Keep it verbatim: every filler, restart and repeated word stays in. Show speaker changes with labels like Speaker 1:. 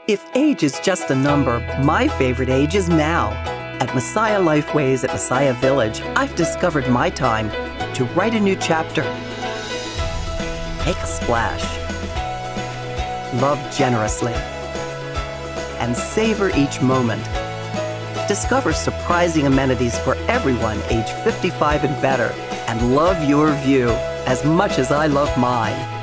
Speaker 1: If age is just a number, my favorite age is now. At Messiah Lifeways at Messiah Village, I've discovered my time to write a new chapter. Make a splash. Love generously. And savor each moment. Discover surprising amenities for everyone age fifty-five and better, and love your view as much as I love mine.